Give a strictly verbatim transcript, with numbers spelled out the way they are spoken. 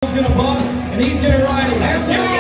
going to buck, and he's going to ride it. That's